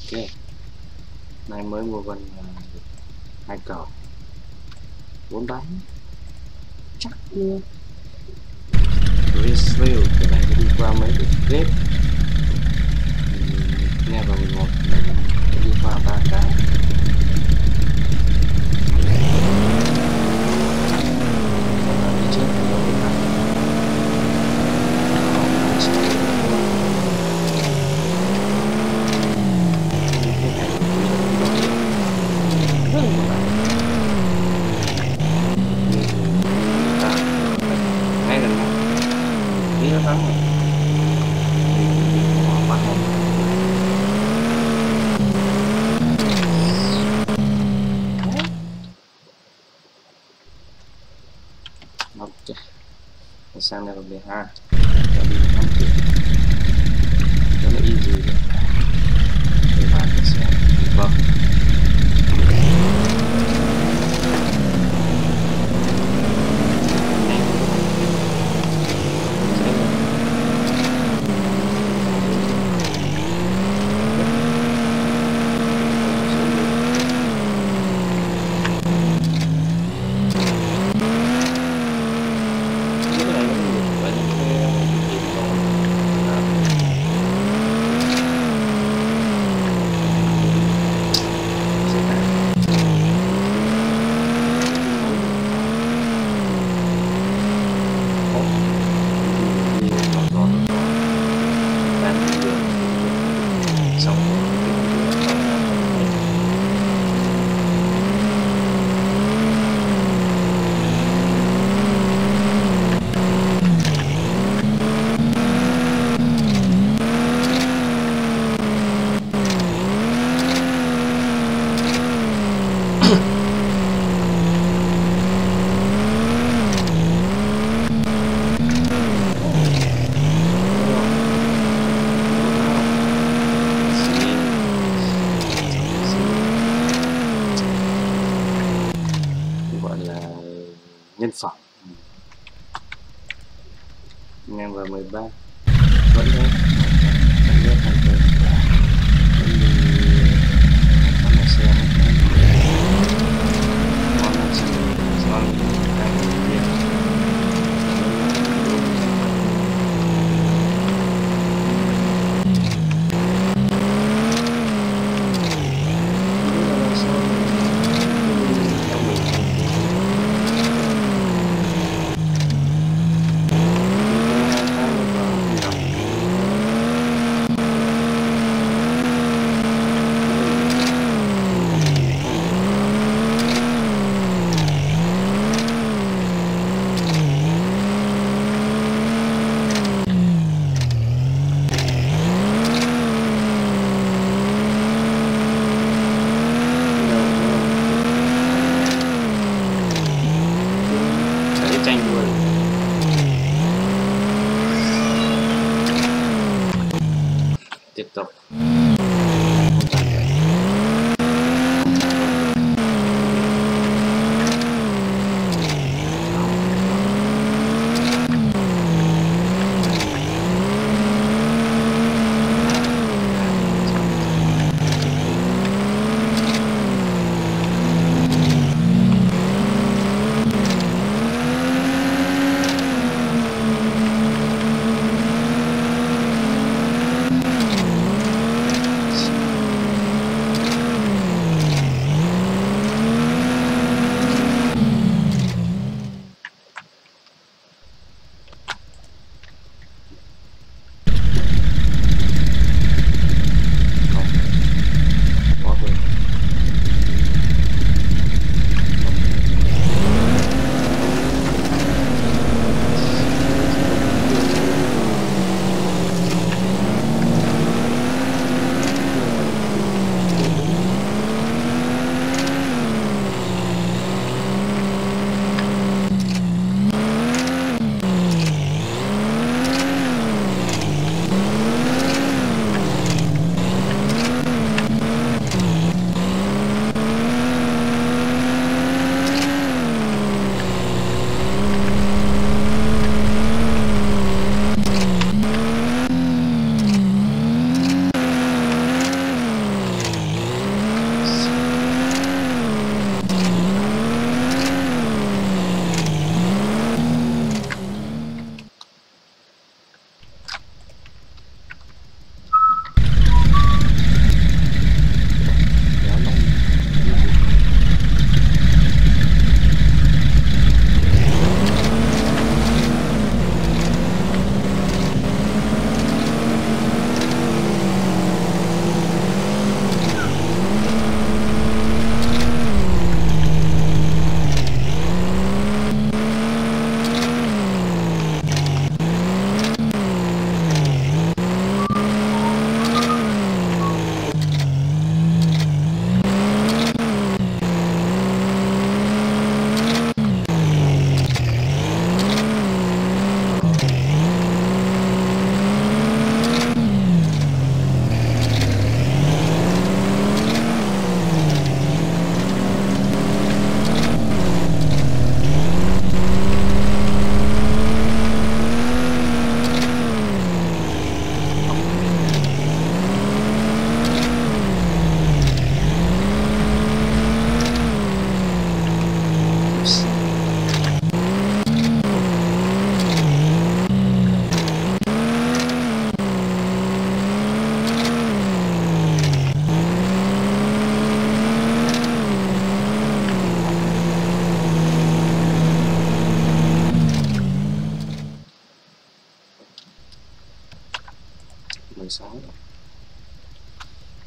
Ok, nay mới mua vần hai cầu 4 bánh chắc luôn. Review cái này đi qua mấy cái clip nghe vào 11 đi qua 3 cái. Đi trước thì đâu được này. Ngay gần nhau đi nó thắng rồi bắt không ok sang level 12 đi 5 triệu rất là easy đấy. Để bạn sẽ vâng nhân phẩm. Ngang vào 13 vẫn thế, chẳng biết thành công vẫn đi con là xe con là xe con hai người kia tiếp tục.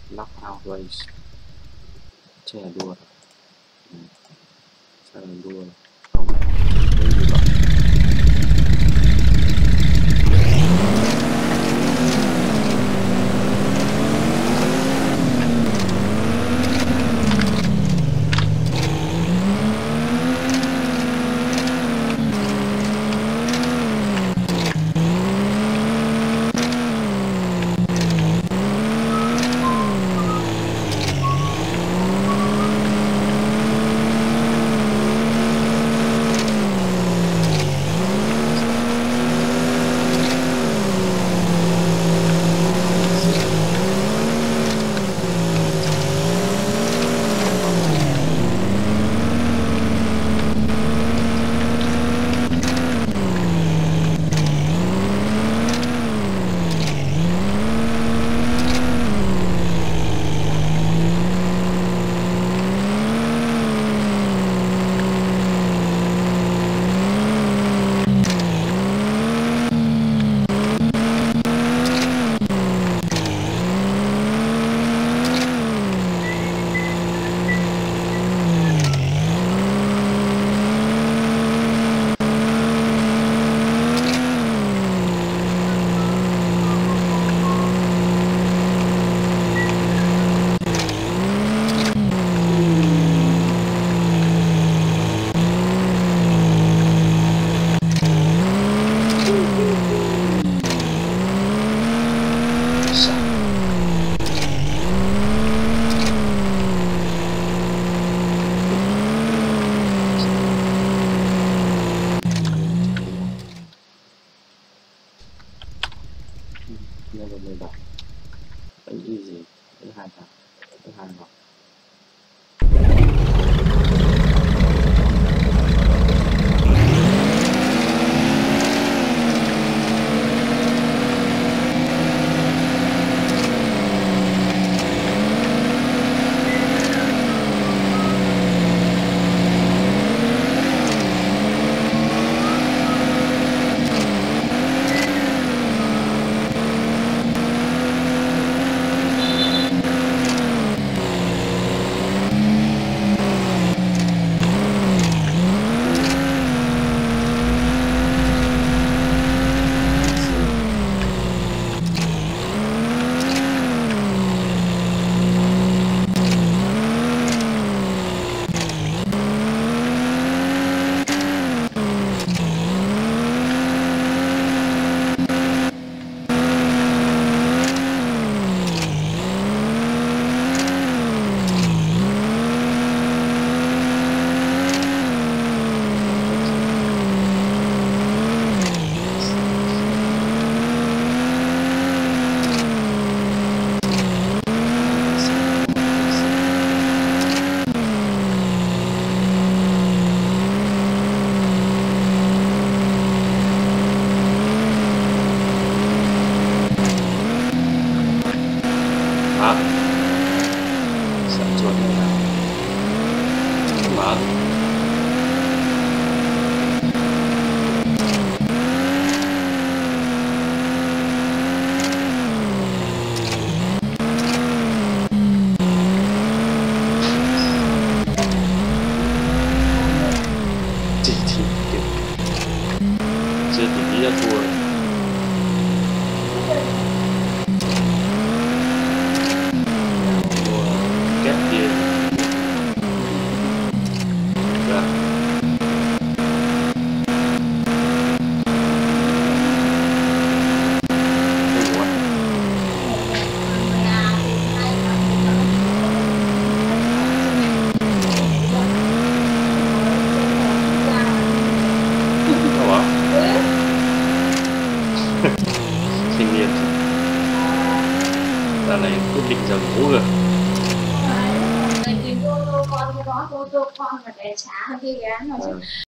lock out race. Xe là đua. Sao là đua không cái gì vậy? Level 17 vẫn easy, thứ hai thằng thứ hai học. Sợ chuột này nào mở. Chỉ chưa tìm nghĩ ra thua. Kinh nghiệm ta này quyết định giờ ngủ rồi. Cô con là để trả cái gán rồi chứ.